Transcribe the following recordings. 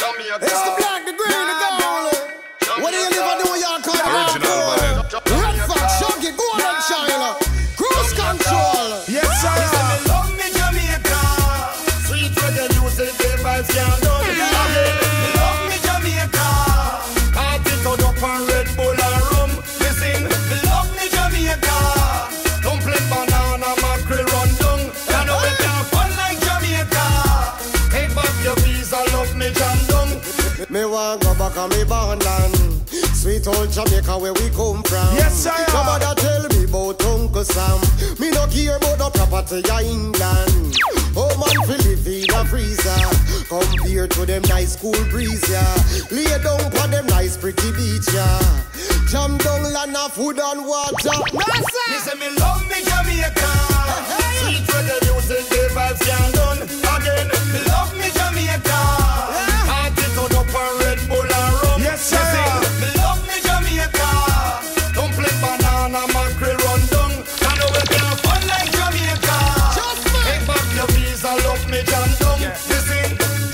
It's the black, the green, the gold. What do you live and do with your car? Original vibe. Red Fox, Shuggy, Golden China. Cruise control. Yes, sir. Me love me Jamaica. Sweet reggae music, the vibes can't done. Me love me Jamaica. Party turn up on Red Bull and rum. Listen, me love me Jamaica. Dumpling, banana, mackerel, run down. You know we can't fun like Jamaica. Take back your visa, love me jam down. Me want go back on me born land. Sweet old Jamaica where we come from. Yes, sir. Somebody tell me about Uncle Sam. Me no care about the property of England. Oh man, feel live in a freezer compared to them nice cool breeze, yeah. Lay down for them nice pretty beach, yeah. Jam down land of food and water. Me say me love me Jamaica. Sweet reggae music, the vibes can't done. Again, me love me Jamaica. Party turn up on Red Bull and rum. Yes, sir. Me love me Jamaica. Dumpling, banana, mackerel, run down. You know we can't fun like Jamaica. Take back your visa, love me jam down. Listen,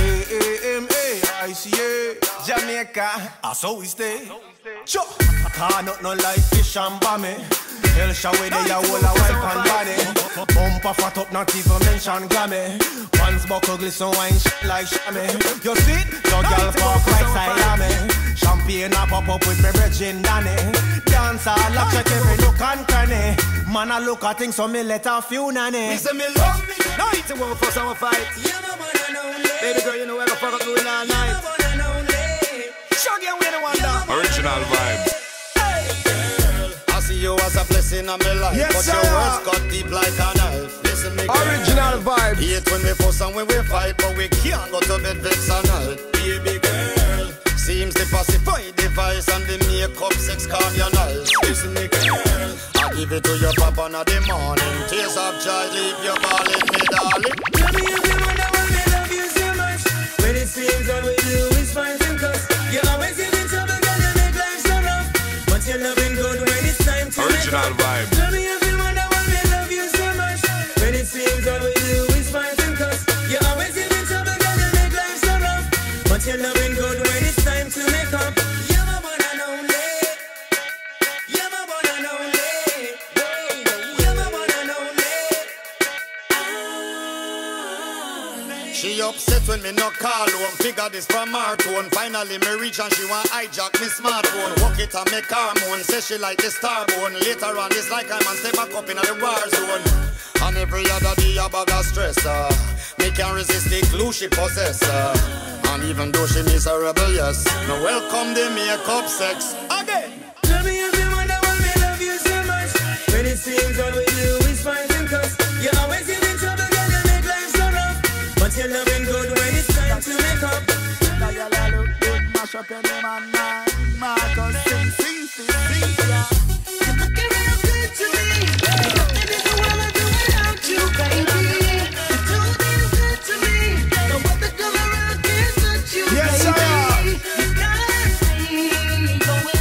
Jamaica, Jamaica, that's how we stay. Sure. Car not no like fish and bammy. Hell show with the whole a wife and body. Bumper fat up, not even mention Grammy. Pants buckle glisten wine like shammy. You see, your girl fuck right side of me. Champagne a pop up with me brethren Danny. Dance all a check every look and cranny. Man a look at things so me let a few nanny. me say me love me. No, it's a war for some fight. Baby girl, you know where I fuck up doing all night. Shuggy and we the one down. Original vibes. I see you as a blessing in my life, Yes, but sir. your words cut deep like a knife. Listen me, girl. Original vibes. Hate when we fuss and when we fight, but we can't go to bed vex and night. Baby girl, seems to pacify the vice and the makeup sex calm your nice. Listen me, girl, I give it to your papa in the morning. Tears of joy, leave your balling, me darling. Tell me if you wonder why me love you so much. When it seems that we do is fight and cuss. You always give in trouble, girl, you make life so rough. But you're loving good when it's time to Original make up. vibe. Tell me if you wonder why me love you so much. When it seems that we do is fight and cuss. You always give in trouble, girl, you make life so rough. But you're loving good when it's time to make up. You're my one and only. You're my one and only. You're my one and only. She upset when me no call home. Figure this from her tone. Finally me reach and she want hijack me smartphone. Walk it and make her moan. Say she like the star bone. Later on this like I'm and stay back up in the war zone. And every other day a bag of stress. Me can't resist the glue she possess. And even though she miserable, yes. No welcome the makeup sex. Again. Tell me if you wonder why me love you so much. When it seems all we do is fight and cuss. You always give in trouble, girl, you make life so rough. But you're loving good when it's time to make up. Now you look good, mash up your name and mine. Marcus, sing, yeah. You're looking real good to me. Nothing in the world I do without you, baby. You're too damn good to me. No other girl around can touch you, Yes, baby. sir. You got me going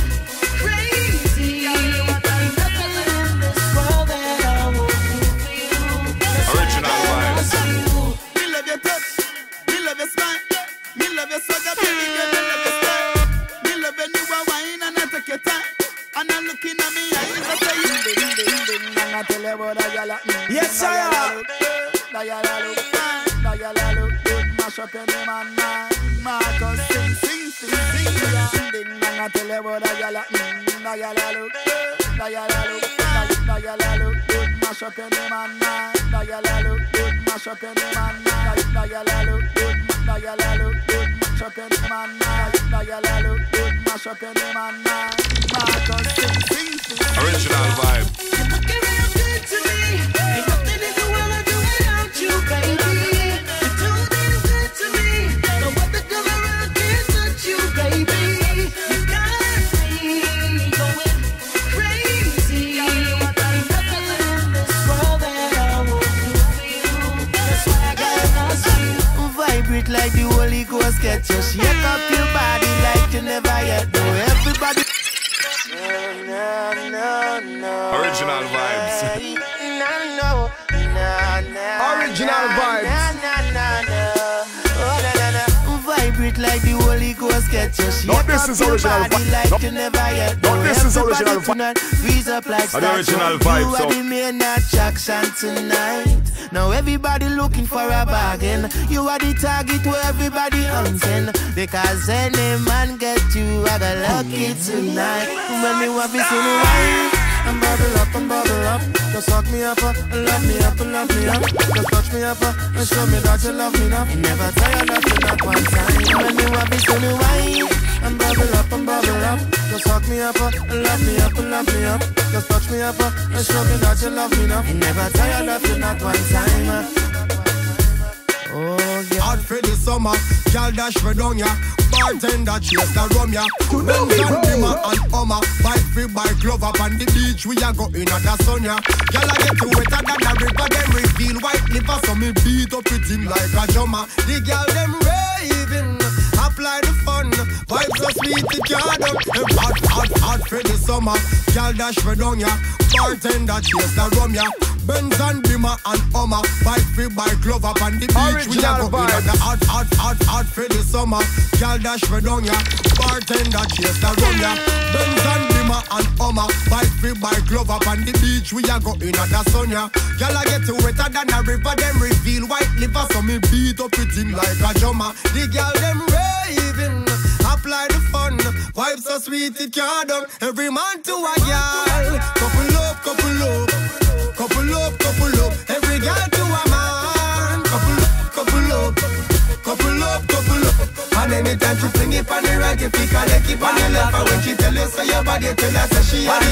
crazy. Ain't nothing in this world that I won't do for you. Original vibes. Me love your touch, me love your smile, me love your swagger, baby girl, me love your style. Me love when you are wine and I take your time. And I'm looking at me eyes, I say you ding, ding, ding. And I tell you about a gyal like me. Yes, sir. That gyal look fine, that gyal look good. Mash up your name and mine. Marcus, sing, yeah. Ding, and I tell you about a gyal like me. That gyal look good, that gyal look fine, that gyal look good. Mash up your name and mine. That gyal look good, mash up your name and mine. That gyal look good, that gyal look good. Mash up your name and mine. That gyal look good, mash up your name and mine. Marcus, sing. Original vibe. You're looking real good to me. Ain't nothing in the world I do without you, baby. You're too damn good to me. No other girl around can touch you, baby. You got me going crazy. Ain't nothing in this world that I won't do for you. That's why I gotta ask you. Vibrate like the Holy Ghost, get you. Shake up your body like you never yet do. Everybody. Original vibes. Original vibes. spirit like the Holy Ghost get you. Shake No, this is original like no. you never yet. No, this is original Freeze up like the original vibe. You are the main attraction tonight. Now everybody looking for a bargain. You are the target where everybody hunting. Because any man get you, I got lucky tonight. When me want to see me wine and bubble up. Just suck me up, love me up, love me up. Just touch me up and show me that you love me enough. Never tired of you not one time. When me want to see me wine and bubble up. Just suck me up, love me up, love me up. Just touch me up and show me that you love me enough. Never tired of you not one time. Oh yeah. Hot for the summer, y'all dash for down ya. Bartender chase the rum ya. Benz and Bimmer and Hummer. Bike free by glove up on the beach. We a go in at the sun ya. Y'all a get you wetter than a river. Them reveal white liver, so me beat up with him like a drummer. The girl them raving, apply the fun. Vibes so sweet it can't done. Hot for the summer, y'all dash for down ya. Bartender chase the rum ya. Benz and Bimmer and Hummer. Bike free by glove up on the beach. We a go in at the hot for the summer. Y'all dash for down ya. Bartender chase the rum ya. Benz and Bimmer and Hummer. Bike free by glove up on the beach. We a go in at the sun ya. Y'all a get you wetter than a river. Them reveal white liver, so me beat up with him like a drummer. The girl them raving, apply the fun. Vibes so sweet it can't done. Every man to a girl. Couple up, couple up. Couple up, couple up. Every girl to a man. Couple up, couple up. Couple up, couple up. And anytime she fling it on the right, you pick her leg keep on the left. And when she tell you so your body tell her say she a the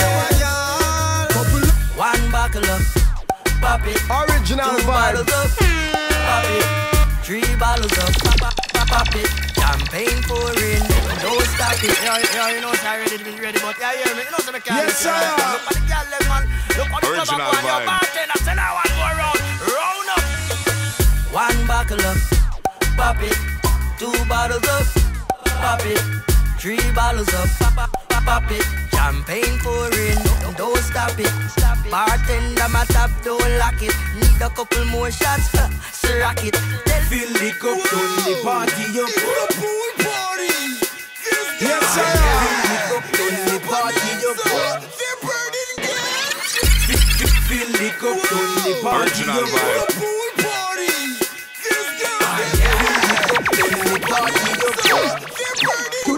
bad. Couple up. One buckle up, pop it. Original Two vibe. bottles up, pop it. Three bottles up, pop it. Champagne pouring, don't stop it. Yeah, you know it's already ready, but yeah, you hear me? You know so I can't. Yes, sir. Look at the girl, them man. Look at the club Original up on your vibe. bartender. Tell her one go round up. One buckle up, pop it. Two bottles up, pop it. Three bottles up, pop it. Champagne pouring, don't stop it. Bartender, my top, don't lock it. Need a couple more shots, so rock it. Fill the cup, turn the party up. Pool party. Yes, sir. Fill the cup, turn the party up. They're burning gas. Fill the cup, turn the party Original up. vibe. Pool party. This girl. Fill the cup, turn the party up. They're burning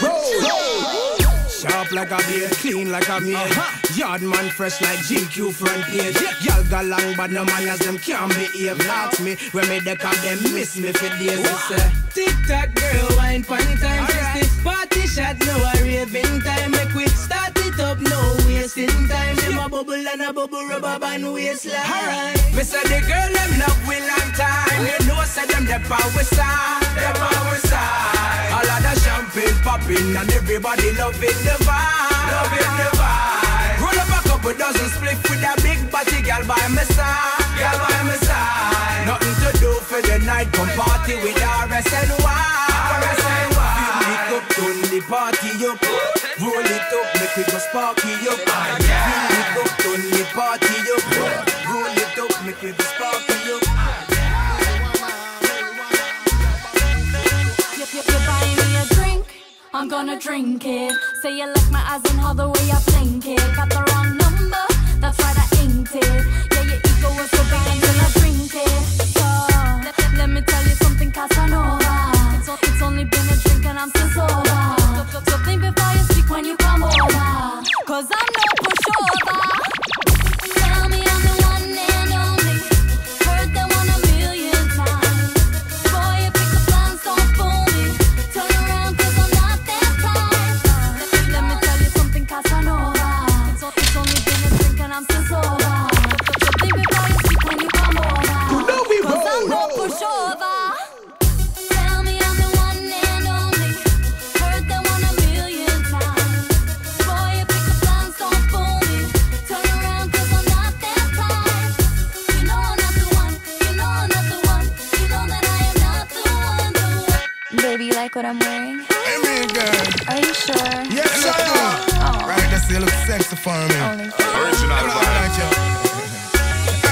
gas. Sharp like a beer, clean like a maid. Yard man fresh like GQ front page. Y'all got long but no man as them can't behave. Ask me when me deck up them miss me for days. Tic-tac girl, wine pan time. This party shot, no a raving time. Make we start it up, no wasting time. Them a bubble and a bubble rubber band waistline. Me say the girl them love we long time. You know say them the power side, the power side. All of the champagne popping and everybody loving the vibe, loving the vibe. Roll up a couple dozen split with a big body girl by my side, girl by my side. Nothing to do for the night, come party with RSNY. Fill the cup, turn the party up. Roll it up, make we go sparky up. Fill the cup, turn the party up. Roll it up, make we go sparky up. You're buying me a drink, I'm gonna drink it. Say you like my eyes and how the way I blink it. Got the wrong number, that's right, I ain't it. Yeah, your ego was so big until I drink it. So, let me tell you something, Casanova. It's only been a drink and I'm still sober. So think before you speak when you come over. Cause I'm no pushover. Tell me I'm the one and only. Heard that one a million times. Boy, you pick the plans, don't fool me. Turn around cause I'm not that kind. Let me tell you something, Casanova. It's only been a drink and I'm still sober. So think before you speak when you come over. Cause I'm no pushover. Tell me I'm the one and only. Heard that one a million times. Boy, you pick the plans, don't fool me. Turn around cause I'm not that kind. You know I'm not the one. You know I'm not the one. You know that I am not the one. Baby, you like what I'm wearing? Hey, man, girl. Are you sure? Yes, sir. Oh. Right, that's it. Look sexy for me. Only for Original vibe. Hey,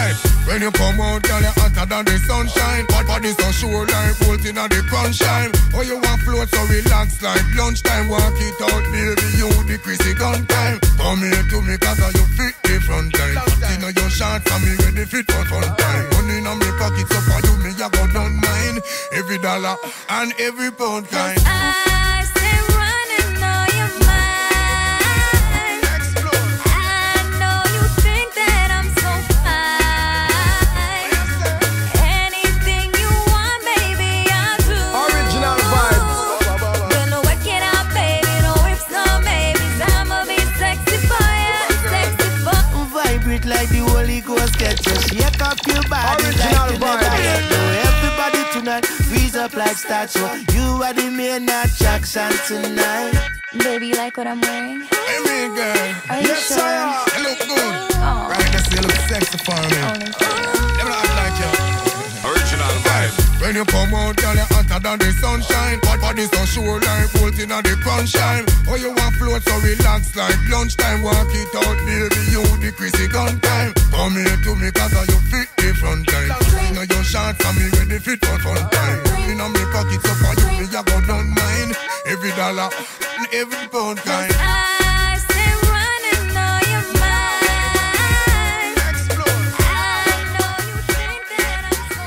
When you come out, girl, you're hotter than the sunshine. But body so sure like bolting at the crunch time. Oh, you want float so relax like lunchtime. Walk it out, baby, you the crazy gun time. Come here to me cause you fit the front line. You know your shots and me ready fit for fun time. Money in my pocket so for you, me I go down mine. Every dollar and every pound kind. I stay running on your mind. I know you think that I'm so fine. Anything you want, baby, I'll do. Original vibes. Gonna work it out, baby. No ifs, no maybes. I'ma be sexy for you, sexy for you. Vibrate like the Holy Ghost, get you shake up your body Original like you never vibe. yet know. Everybody tonight, freeze up like statue. You are the main attraction tonight. Baby, you like what I'm wearing? Hey, me girl. Are you sure? You look good. Oh. Right, that's you look sexy for me. Only Let me act like you. Original vibe. When you come out, girl, you're hotter than the sunshine. Body so sure like bolting at the crunch time. Oh, you want float so relax like lunchtime. Walk it out, baby, you the crazy gun time. Come here to me cause you fit the front line. You know your shots and me ready fit for fun time. Money in my pocket so for you, me I go down mine. Every dollar and every pound kind. I stay running on your mind. I know you think that I'm so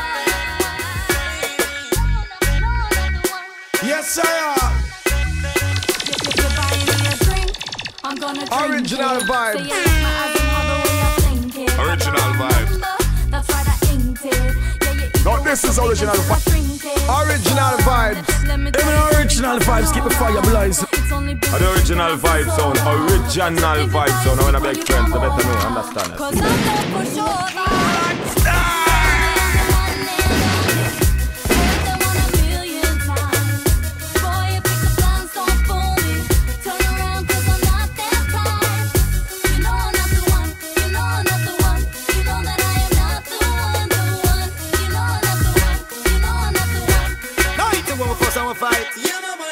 fine. Yes, sir. You're buying me a drink, I'm gonna drink Original it. vibe. Say you like my eyes and how the way I blink it. Original vibe. That's right, I inked it. Yeah, you eat No, it, this so is big original until I shrink it. Original vibes. Let me Them tell you, original vibes keep the fire blazing. it's only been The original vibe sound. Original vibe sound. When I make friends, the better know. Understand it. 'cause I'm not for sure. Now it's the one first and we fight. Yeah, mama.